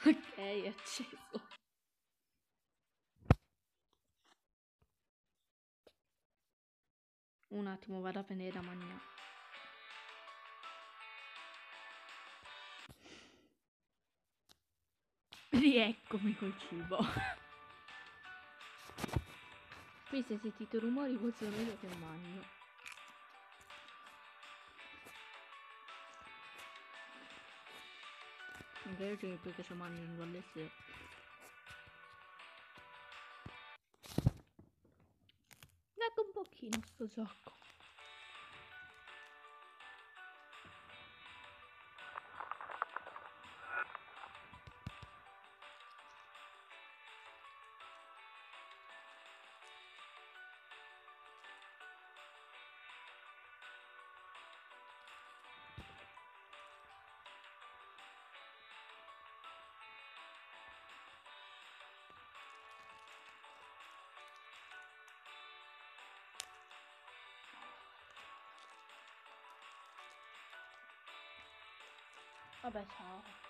Ok, è acceso. Un attimo, vado a prendere da mangiare. Rieccomi col cibo. Qui se sentite rumori vuol dire che mangio. Magari perché sto mangiando alle 6. Ecco un pochino sto gioco. Vabbè, ciao.